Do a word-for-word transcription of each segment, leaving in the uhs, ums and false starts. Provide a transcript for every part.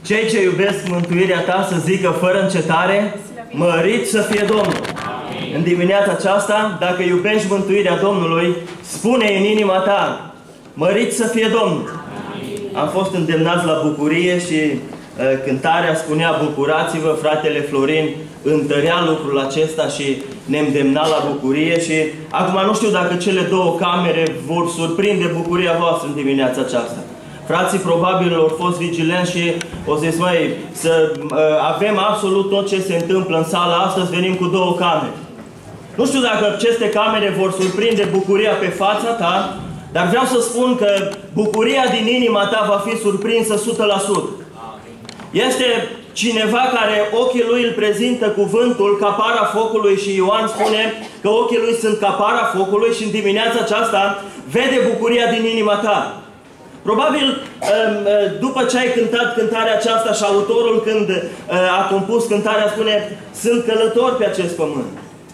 Cei ce iubesc mântuirea ta să zică fără încetare, mărit să fie Domnul. Amin. În dimineața aceasta, dacă iubești mântuirea Domnului, spune în inima ta, mărit să fie Domnul. Amin. Am fost îndemnați la bucurie și uh, cântarea spunea bucurați-vă, fratele Florin întărea lucrul acesta și ne îndemna la bucurie și acum nu știu dacă cele două camere vor surprinde bucuria voastră în dimineața aceasta. Frații probabil au fost vigilenți și o să zic, măi, să uh, avem absolut tot ce se întâmplă în sala astăzi, venim cu două camere. Nu știu dacă aceste camere vor surprinde bucuria pe fața ta, dar vreau să spun că bucuria din inima ta va fi surprinsă o sută la sută. Este cineva care ochii lui îl prezintă cuvântul ca para focului și Ioan spune că ochii lui sunt ca para focului și în dimineața aceasta vede bucuria din inima ta. Probabil, după ce ai cântat cântarea aceasta și autorul când a compus cântarea spune sunt călător pe acest pământ.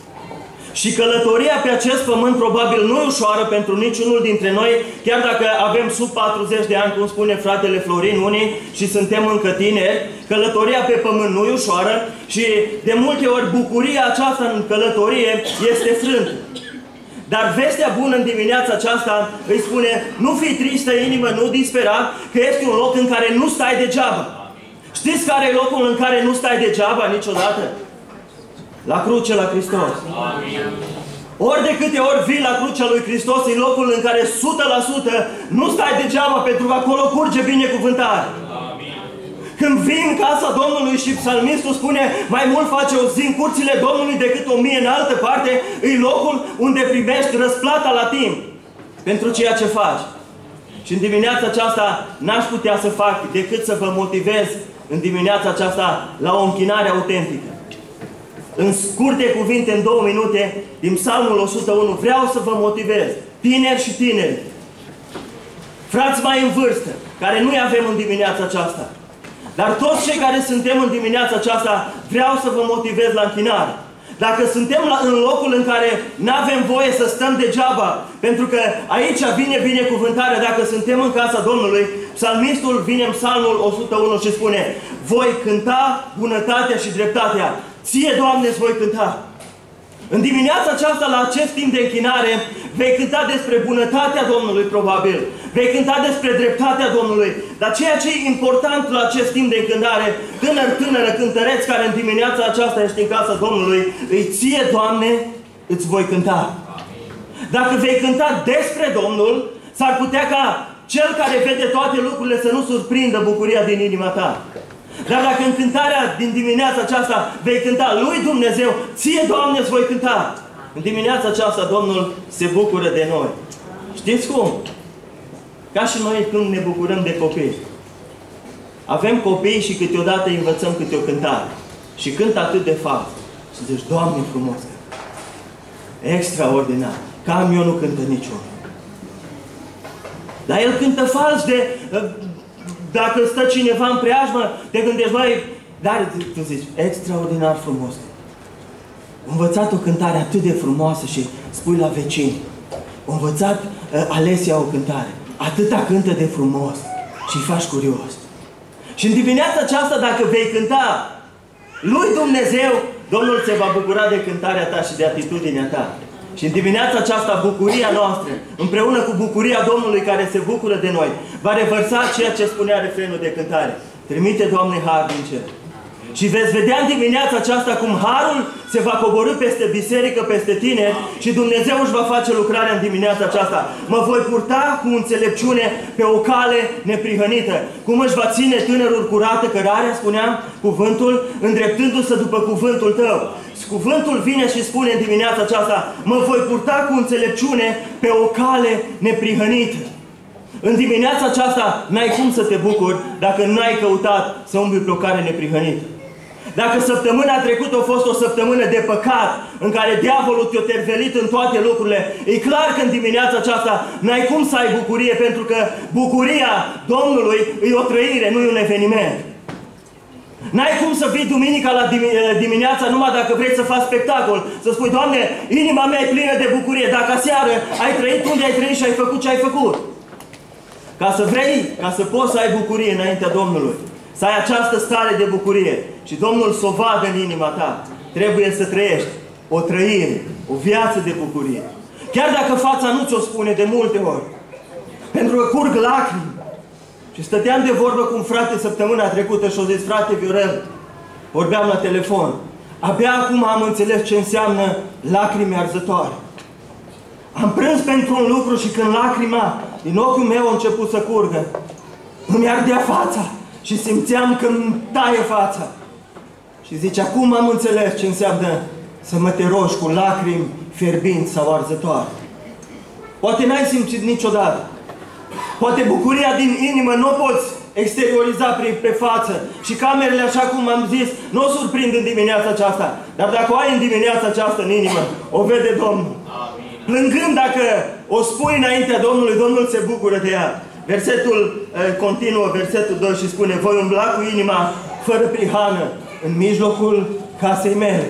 Și călătoria pe acest pământ probabil nu e ușoară pentru niciunul dintre noi, chiar dacă avem sub patruzeci de ani, cum spune fratele Florin, unii, și suntem încă tineri, călătoria pe pământ nu e ușoară și de multe ori bucuria aceasta în călătorie este frântă. Dar vestea bună în dimineața aceasta îi spune, nu fii tristă inimă, nu dispera, că este un loc în care nu stai degeaba. Știți care e locul în care nu stai degeaba niciodată? La cruce, la Hristos. Amin. Ori de câte ori vii la crucea lui Hristos, e locul în care o sută la sută nu stai degeaba, pentru că acolo curge binecuvântare. Amin. Când vii în casa Domnului și psalmistul spune, mai mult face o zi în curțile Domnului decât o mie în altă parte, e locul unde primești răsplata la timp pentru ceea ce faci. Și în dimineața aceasta n-aș putea să fac decât să vă motivez în dimineața aceasta la o închinare autentică. În scurte cuvinte, în două minute, din Psalmul o sută unu, vreau să vă motivez, tineri și tineri, frați mai în vârstă, care nu-i avem în dimineața aceasta, dar toți cei care suntem în dimineața aceasta, vreau să vă motivez la închinare. Dacă suntem la, în locul în care nu avem voie să stăm degeaba, pentru că aici vine binecuvântarea, dacă suntem în casa Domnului, psalmistul vine în Psalmul o sută unu și spune, voi cânta bunătatea și dreptatea. Ție, Doamne, îți voi cânta. În dimineața aceasta, la acest timp de închinare, vei cânta despre bunătatea Domnului, probabil. Vei cânta despre dreptatea Domnului. Dar ceea ce e important la acest timp de închinare, tânăr, tânără, cântăreți care în dimineața aceasta ești în casa Domnului, îi ție, Doamne, îți voi cânta. Dacă vei cânta despre Domnul, s-ar putea ca cel care vede toate lucrurile să nu surprindă bucuria din inima ta. Dar dacă în cântarea din dimineața aceasta vei cânta lui Dumnezeu, ție, Doamne, îți voi cânta. În dimineața aceasta Domnul se bucură de noi. Știți cum? Ca și noi când ne bucurăm de copii. Avem copii și câteodată îi învățăm câte o cântare. Și cântă atât de fapt. Și zici, Doamne, frumos! Extraordinar! Cam eu nu cântă niciunul. Dar el cântă fals de... Dacă stă cineva în preajmă, te gândești, mai, dar tu zici, extraordinar frumos. Am învățat o cântare atât de frumoasă și spui la vecini. Am învățat uh, Alesia o cântare. Atâta cântă de frumos și îi faci curios. Și în dimineața aceasta, dacă vei cânta lui Dumnezeu, Domnul se va bucura de cântarea ta și de atitudinea ta. Și în dimineața aceasta, bucuria noastră, împreună cu bucuria Domnului care se bucură de noi, va revărsa ceea ce spunea refrenul de cântare. Trimite, Doamne, har din cer. Și veți vedea în dimineața aceasta cum harul se va coborî peste biserică, peste tine și Dumnezeu își va face lucrarea în dimineața aceasta. Mă voi purta cu înțelepciune pe o cale neprihănită. Cum își va ține tânărul curată cărarea, spuneam, cuvântul, îndreptându-se după cuvântul tău. Cuvântul vine și spune în dimineața aceasta, mă voi purta cu înțelepciune pe o cale neprihănită. În dimineața aceasta n-ai cum să te bucuri dacă n-ai căutat să umbli pe o cale neprihănită. Dacă săptămâna trecută a fost o săptămână de păcat, în care diavolul te-a tervelit în toate lucrurile, e clar că în dimineața aceasta n-ai cum să ai bucurie, pentru că bucuria Domnului e o trăire, nu e un eveniment. N-ai cum să vii duminica la dimineața numai dacă vrei să faci spectacol. Să spui, Doamne, inima mea e plină de bucurie. Dacă aseară ai trăit unde ai trăit și ai făcut ce ai făcut. Ca să vrei, ca să poți să ai bucurie înaintea Domnului, să ai această stare de bucurie și Domnul să o vadă în inima ta. Trebuie să trăiești o trăire, o viață de bucurie. Chiar dacă fața nu ți-o spune de multe ori. Pentru că curg lacrimi. Și stăteam de vorbă cu un frate săptămâna trecută și o zis: frate Viorel, vorbeam la telefon. Abia acum am înțeles ce înseamnă lacrimi arzătoare. Am prins pentru un lucru și când lacrima din ochiul meu a început să curgă, îmi ardea fața și simțeam că îmi taie fața. Și zice, acum am înțeles ce înseamnă să mă te rogi cu lacrimi fierbinți sau arzătoare. Poate n-ai simțit niciodată. Poate bucuria din inimă nu o poți exterioriza pe față. Și camerele, așa cum am zis, nu o surprind în dimineața aceasta. Dar dacă o ai în dimineața aceasta în inimă, o vede Domnul. Amin. Plângând, dacă o spui înaintea Domnului, Domnul se bucură de ea. Versetul eh, continuă, versetul doi, și spune: voi umbla cu inima fără prihană în mijlocul casei mele.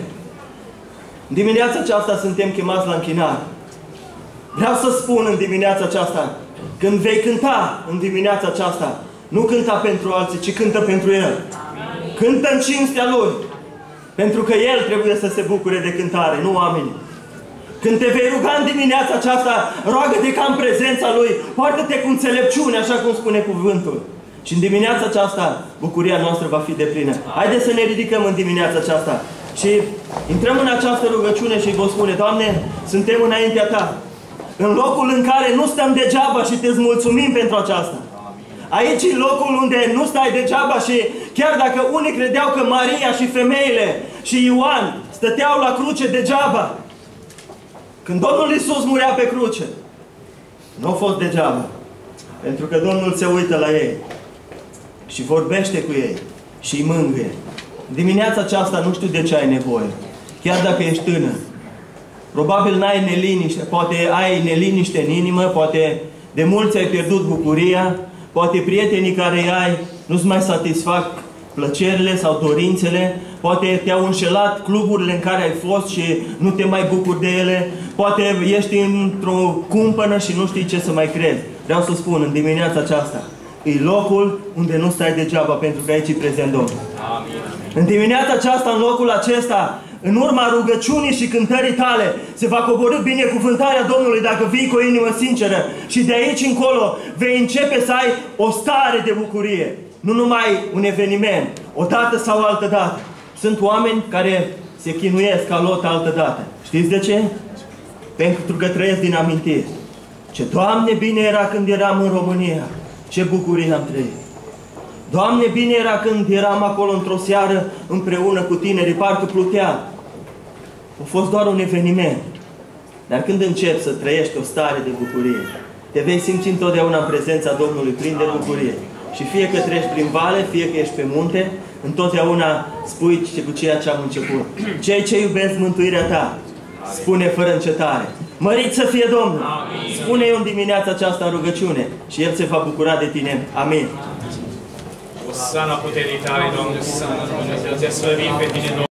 În dimineața aceasta suntem chemați la închinare. Vreau să spun în dimineața aceasta, când vei cânta în dimineața aceasta, nu cânta pentru alții, ci cântă pentru El. Amin. Cântă în cinstea Lui. Pentru că El trebuie să se bucure de cântare, nu oamenii. Când te vei ruga în dimineața aceasta, roagă-te ca în prezența Lui, poartă-te cu înțelepciune, așa cum spune cuvântul. Și în dimineața aceasta, bucuria noastră va fi deplină. Haideți să ne ridicăm în dimineața aceasta și intrăm în această rugăciune și vă spune: Doamne, suntem înaintea Ta. În locul în care nu stăm degeaba și te mulțumim pentru aceasta. Aici e locul unde nu stai degeaba și chiar dacă unii credeau că Maria și femeile și Ioan stăteau la cruce degeaba, când Domnul Iisus murea pe cruce, nu a fost degeaba. Pentru că Domnul se uită la ei și vorbește cu ei și îi mângâie. Dimineața aceasta nu știu de ce ai nevoie. Chiar dacă ești tânăr. Probabil n-ai neliniște, poate ai neliniște în inimă, poate de mulți ai pierdut bucuria, poate prietenii care îi ai nu-ți mai satisfac plăcerile sau dorințele, poate te-au înșelat cluburile în care ai fost și nu te mai bucuri de ele, poate ești într-o cumpănă și nu știi ce să mai crezi. Vreau să spun, în dimineața aceasta, e locul unde nu stai degeaba, pentru că aici e prezent Domnul. Amin. În dimineața aceasta, în locul acesta, în urma rugăciunii și cântării tale, se va coborî binecuvântarea Domnului dacă vii cu o inimă sinceră. Și de aici încolo vei începe să ai o stare de bucurie. Nu numai un eveniment, o dată sau altă dată. Sunt oameni care se chinuiesc ca Lot altă dată. Știți de ce? Pentru că trăiesc din amintiri. Ce, Doamne, bine era când eram în România. Ce bucurie am trăit. Doamne, bine era când eram acolo într-o seară împreună cu tinerii, parcă plutea. A fost doar un eveniment. Dar când începi să trăiești o stare de bucurie, te vei simți întotdeauna în prezența Domnului plin de bucurie. Și fie că treci prin vale, fie că ești pe munte, întotdeauna spui cu ceea ce am început. Cei ce iubesc mântuirea ta, spune fără încetare: mărit să fie Domnul! Spune-i în dimineața aceasta rugăciune și El se va bucura de tine. Amin. Osana puterii tale, Doamne, Osana, Dumnezeu, te slăvim pe tine, Doamne.